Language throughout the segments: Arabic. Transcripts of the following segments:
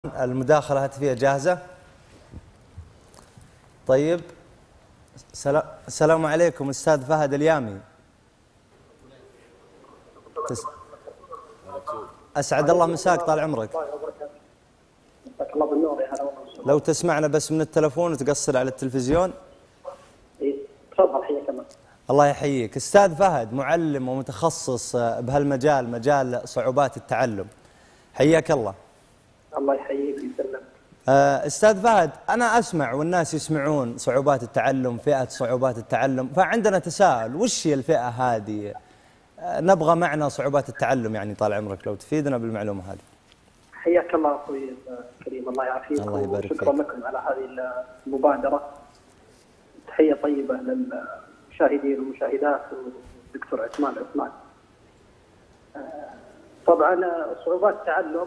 المداخلة الهاتفية جاهزة؟ طيب، السلام عليكم أستاذ فهد اليامي. أسعد الله مساك، طال عمرك. لو تسمعنا بس من التلفون وتقصر على التلفزيون. تفضل، حياك الله. الله يحييك. أستاذ فهد معلم ومتخصص بهالمجال، مجال صعوبات التعلم. حياك الله. الله يحييك ويسلمك. أستاذ فهد، أنا أسمع والناس يسمعون صعوبات التعلم، فئة صعوبات التعلم، فعندنا تساؤل، وش هي الفئة هذه؟ نبغى معنى صعوبات التعلم، يعني طال عمرك لو تفيدنا بالمعلومة هذه. حياك الله أخوي الكريم، الله يعافيك. الله يبارك فيك. وشكرا لكم على هذه المبادرة. تحية طيبة للمشاهدين والمشاهدات والدكتور عثمان. طبعا صعوبات التعلم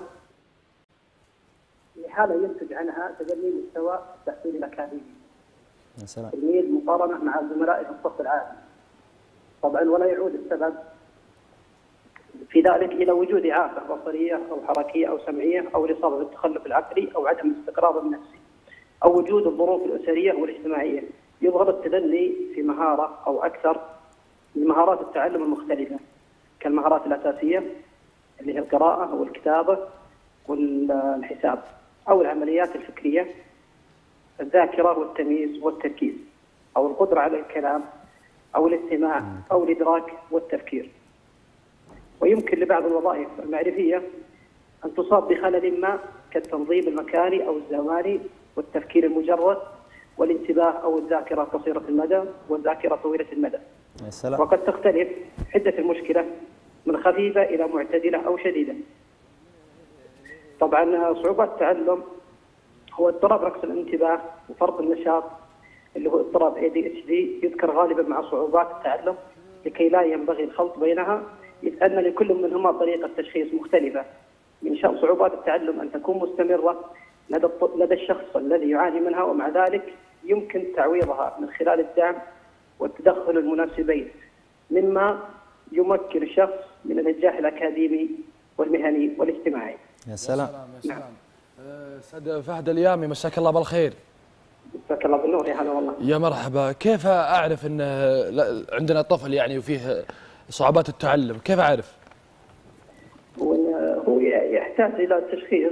حالة ينتج عنها تدني مستوى التحصيل الأكاديمي. يا سلام. التلميذ مقارنة مع زملائه في الصف العالي. طبعا ولا يعود السبب في ذلك إلى وجود إعاقة بصرية أو حركية أو سمعية أو الإصابة بالتخلف العقلي أو عدم الاستقرار النفسي أو وجود الظروف الأسرية والاجتماعية. يظهر التدني في مهارة أو أكثر من مهارات التعلم المختلفة، كالمهارات الأساسية اللي هي القراءة والكتابة والحساب، أو العمليات الفكرية، الذاكرة والتمييز والتركيز، أو القدرة على الكلام أو الاستماع أو الإدراك والتفكير. ويمكن لبعض الوظائف المعرفية أن تصاب بخلل ما كالتنظيم المكاني أو الزماني والتفكير المجرد والانتباه أو الذاكرة قصيرة المدى والذاكرة طويلة المدى. يا سلام. وقد تختلف حدة المشكلة من خفيفة إلى معتدلة أو شديدة. طبعا صعوبات التعلم هو اضطراب ركز الانتباه وفرط النشاط اللي هو اضطراب ADHD، يذكر غالبا مع صعوبات التعلم لكي لا ينبغي الخلط بينها، إذ أن لكل منهما طريقة تشخيص مختلفة. من شأن صعوبات التعلم أن تكون مستمرة لدى الشخص الذي يعاني منها، ومع ذلك يمكن تعويضها من خلال الدعم والتدخل المناسبين، مما يمكن الشخص من النجاح الأكاديمي والمهني والاجتماعي. يا سلام. يا سلام. أستاذ فهد اليامي، مساك الله بالخير. مساك الله بالنور. يا هلا والله. يا مرحبا. كيف أعرف أن عندنا طفل يعني وفيه صعوبات التعلم؟ كيف أعرف؟ هو يحتاج إلى تشخيص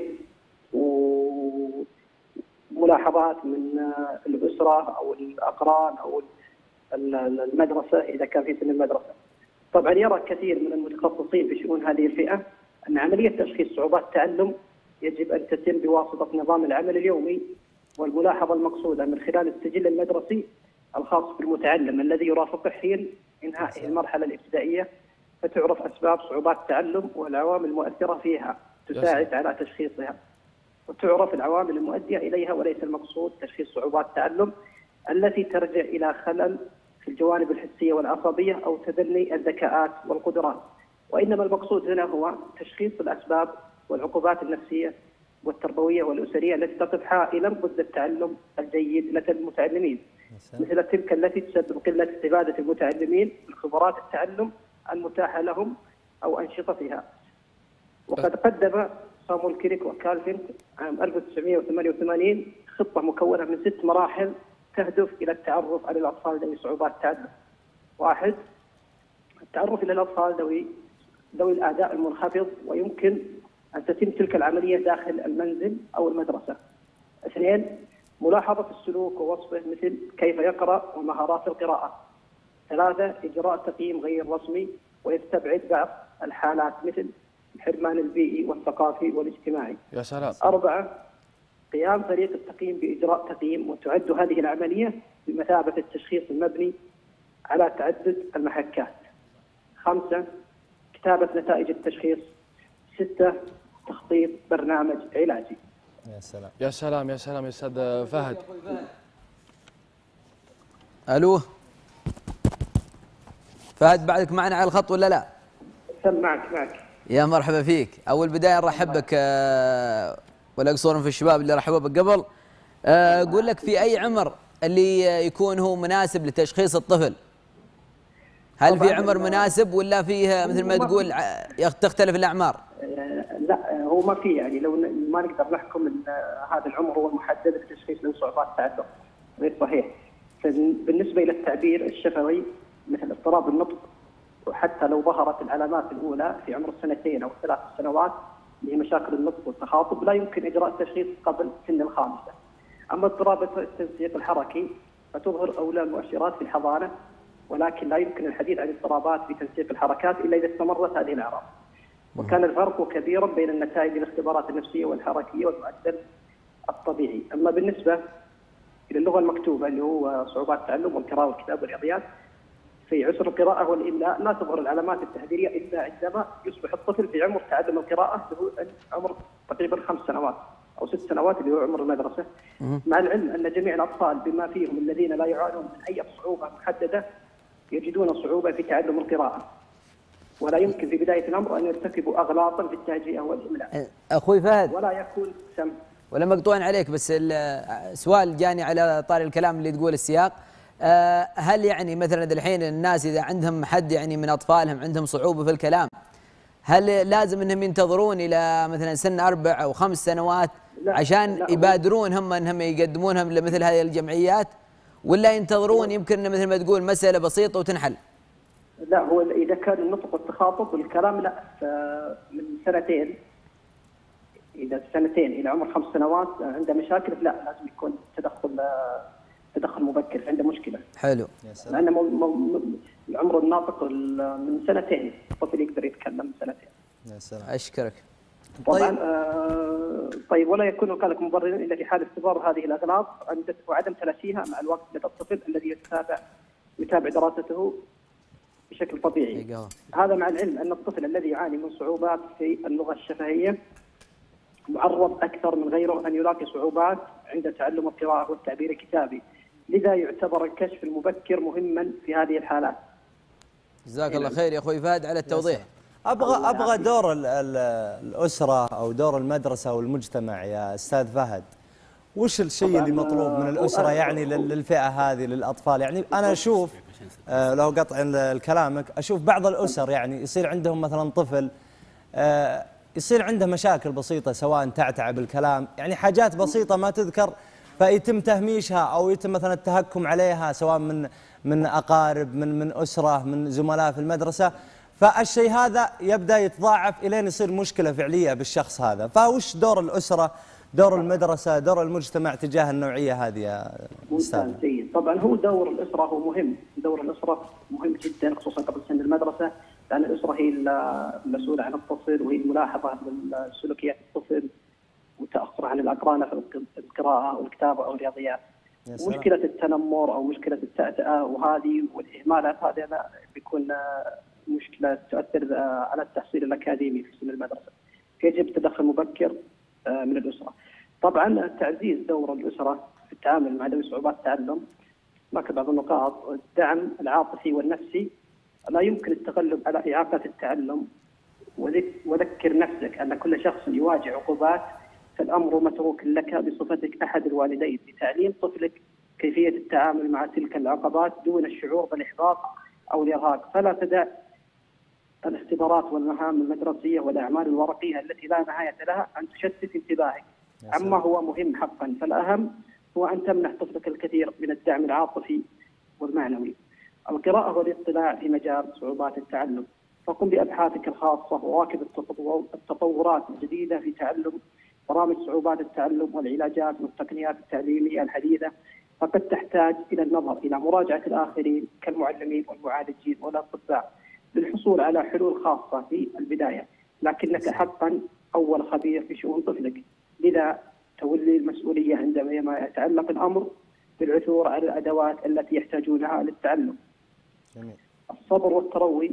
وملاحظات من الأسرة أو الأقران أو المدرسة إذا كان في سن المدرسة. طبعا يرى كثير من المتخصصين في شؤون هذه الفئة أن عملية تشخيص صعوبات التعلم يجب أن تتم بواسطة نظام العمل اليومي، والملاحظة المقصودة من خلال السجل المدرسي الخاص بالمتعلم الذي يرافقه حين إنهائه المرحلة الابتدائية، فتعرف أسباب صعوبات التعلم والعوامل المؤثرة فيها تساعد على تشخيصها، وتعرف العوامل المؤدية إليها، وليس المقصود تشخيص صعوبات التعلم التي ترجع إلى خلل في الجوانب الحسية والعصبية أو تدني الذكاءات والقدرات، وإنما المقصود هنا هو تشخيص الأسباب والعقوبات النفسية والتربوية والأسرية التي تقف حائلا ضد التعلم الجيد لدى المتعلمين، مثل تلك التي تسبب قلة استفادة المتعلمين من خبرات التعلم المتاحة لهم أو أنشطتها. وقد قدم صامويل كريك وكالفين عام 1988 خطة مكونة من 6 مراحل تهدف إلى التعرف على الأطفال ذوي صعوبات التعلم. 1. التعرف إلى الأطفال ذوي الأداء المنخفض، ويمكن أن تتم تلك العملية داخل المنزل أو المدرسة. 2. ملاحظة السلوك ووصفه، مثل كيف يقرأ ومهارات القراءة. 3. إجراء تقييم غير رسمي ويستبعد بعض الحالات مثل الحرمان البيئي والثقافي والاجتماعي. يا سلام. 4. قيام فريق التقييم بإجراء تقييم، وتعد هذه العملية بمثابة التشخيص المبني على تعدد المحكات. 5. كتابة نتائج التشخيص. 6. تخطيط برنامج علاجي. يا سلام. يا سلام يا سلام يا أستاذ فهد. ألو فهد، بعدك معنا على الخط ولا لا؟ معك. يا مرحبا فيك. أول بداية نرحب بك ولا قصور في الشباب اللي رحبوا بك قبل. أقول لك، في أي عمر اللي يكون هو مناسب لتشخيص الطفل؟ هل في عمر مناسب ولا فيه مثل ما تقول تختلف الأعمار؟ لا، هو ما في يعني لو ما نقدر نحكم ان هذا العمر هو المحدد لتشخيص من صعوبات التعلم، غير صحيح. بالنسبه الى التعبير الشفوي مثل اضطراب النطق، وحتى لو ظهرت العلامات الاولى في عمر السنتين او 3 سنوات اللي هي مشاكل النطق والتخاطب، لا يمكن اجراء التشخيص قبل سن الخامسه. اما اضطراب التنسيق الحركي فتظهر اولى المؤشرات في الحضانه، ولكن لا يمكن الحديث عن اضطرابات في تنسيق الحركات الا اذا استمرت هذه الاعراض. وكان الفرق كبيرا بين النتائج الاختبارات النفسيه والحركيه والمعدل الطبيعي. اما بالنسبه الى اللغه المكتوبه اللي هو صعوبات التعلم والقراءه والكتابه والرياضيات، في عسر القراءه والاملاء لا تظهر العلامات التحذيريه الا عندما يصبح الطفل في عمر تعلم القراءه له عمر تقريبا 5 سنوات او 6 سنوات اللي هو عمر المدرسه. مع العلم ان جميع الاطفال بما فيهم الذين لا يعانون من اي صعوبه محدده يجدون صعوبه في تعلم القراءه، ولا يمكن في بدايه الامر ان يرتكبوا اغلاطا في التهجئه والاملاء. اخوي فهد، ولا يكون سم ولا مقطوع عليك، بس السؤال جاني على طار الكلام اللي تقول السياق. هل يعني مثلا الحين الناس اذا عندهم حد يعني من اطفالهم عندهم صعوبه في الكلام، هل لازم انهم ينتظرون الى مثلا سن 4 أو 5 سنوات عشان يبادرون هم انهم يقدمونهم لمثل هذه الجمعيات، ولا ينتظرون يمكن مثل ما تقول مساله بسيطه وتنحل؟ لا، هو اذا كان النطق والتخاطب والكلام لا، من سنتين، اذا سنتين الى عمر 5 سنوات عنده مشاكل، لا لازم يكون تدخل مبكر، عنده مشكله. حلو. لان العمر الناطق من سنتين، الطفل يقدر يتكلم من سنتين. يا سلام. اشكرك. طبعا طيب، ولا يكون وكالة مبررا الا في حال استمرار هذه الاغلاط وعدم تلاشيها مع الوقت لدى الطفل الذي يتابع دراسته بشكل طبيعي. هذا مع العلم ان الطفل الذي يعاني من صعوبات في اللغه الشفهيه معرض اكثر من غيره ان يلاقي صعوبات عند تعلم القراءه والتعبير الكتابي، لذا يعتبر الكشف المبكر مهما في هذه الحالات. جزاك الله خير يا اخوي فهد على التوضيح. ابغى دور الاسره او دور المدرسه والمجتمع يا استاذ فهد. وش الشيء اللي مطلوب من الاسره يعني للفئه هذه للاطفال؟ يعني انا اشوف لو قطع كلامك، اشوف بعض الاسر يعني يصير عندهم مثلا طفل يصير عنده مشاكل بسيطه، سواء تعتع بالكلام، يعني حاجات بسيطه ما تذكر، فيتم تهميشها او يتم مثلا التهكم عليها، سواء من اقارب، من اسره، من زملاء في المدرسه، فالشيء هذا يبدا يتضاعف الين يصير مشكله فعليه بالشخص هذا. فوش دور الاسره، دور المدرسه، دور المجتمع تجاه النوعيه هذه يا استاذ؟ جيد. طبعا هو دور الاسره هو مهم، دور الاسره مهم جدا خصوصا قبل سن المدرسه، لان الاسره هي المسؤوله عن الطفل وهي الملاحظه لسلوكيات الطفل وتاخر عن الاقران في القراءه والكتابه او الرياضيات. مشكله التنمر او مشكله التأتأة وهذه والاهمالات، هذا بيكون مشكله تؤثر على التحصيل الاكاديمي في سن المدرسه. يجب تدخل مبكر من الاسره. طبعا تعزيز دور الاسره في التعامل مع ذوي صعوبات التعلم، هناك بعض النقاط. الدعم العاطفي والنفسي، لا يمكن التغلب على اعاقه التعلم، وذكر نفسك ان كل شخص يواجه عقوبات، فالامر متروك لك بصفتك احد الوالدين لتعليم طفلك كيفيه التعامل مع تلك العقبات دون الشعور بالاحباط او الارهاق. فلا تدع الاختبارات والمهام المدرسيه والاعمال الورقيه التي لا نهايه لها ان تشتت انتباهك عما هو مهم حقا. فالاهم هو ان تمنح طفلك الكثير من الدعم العاطفي والمعنوي. القراءه والاطلاع في مجال صعوبات التعلم، فقم بابحاثك الخاصه وواكب التطورات الجديده في تعلم برامج صعوبات التعلم والعلاجات والتقنيات التعليميه الحديثه. فقد تحتاج الى النظر الى مراجعه الاخرين كالمعلمين والمعالجين والاطباء للحصول على حلول خاصه في البدايه، لكنك حقا اول خبير في شؤون طفلك، لذا تولي المسؤوليه عندما يتعلق الامر بالعثور على الادوات التي يحتاجونها للتعلم. جميل. الصبر والتروي،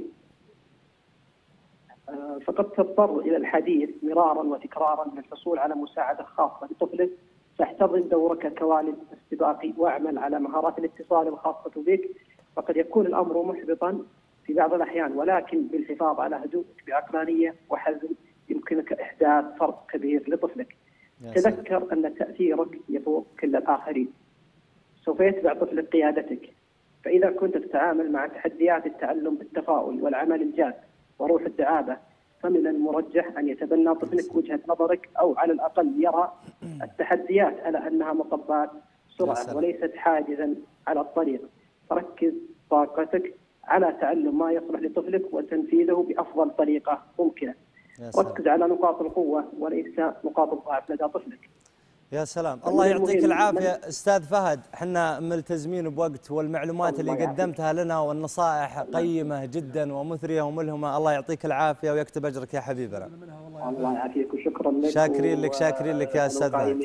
فقد تضطر الى الحديث مرارا وتكرارا للحصول على مساعده خاصه لطفلك، فاحتضن دورك كوالد استباقي واعمل على مهارات الاتصال الخاصه بك. فقد يكون الامر محبطا في بعض الاحيان، ولكن بالحفاظ على هدوءك بعقلانيه وحزم يمكنك احداث فرق كبير لطفلك. تذكر ان تاثيرك يفوق كل الاخرين، سوف يتبع طفلك قيادتك. فاذا كنت تتعامل مع تحديات التعلم بالتفاؤل والعمل الجاد وروح الدعابه، فمن المرجح أن يتبنى طفلك وجهة نظرك، أو على الأقل يرى التحديات على أنها مطبات سرعة وليست حاجزا على الطريق. فركز طاقتك على تعلم ما يصلح لطفلك وتنفيذه بأفضل طريقة ممكنة. ركز على نقاط القوة وليس نقاط الضعف لدى طفلك. يا سلام، الله يعطيك العافية أستاذ فهد، حنا ملتزمين بوقت، والمعلومات اللي قدمتها لنا والنصائح قيمة جدا ومثرية وملهمة. الله يعطيك العافية ويكتب أجرك يا حبيبنا. الله يعافيك وشكرا لك. شاكرين لك يا أستاذ فهد.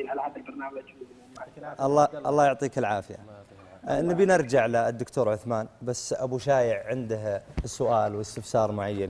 الله يعطيك العافية. نبي نرجع للدكتور عثمان، بس أبو شايع عنده سؤال واستفسار معين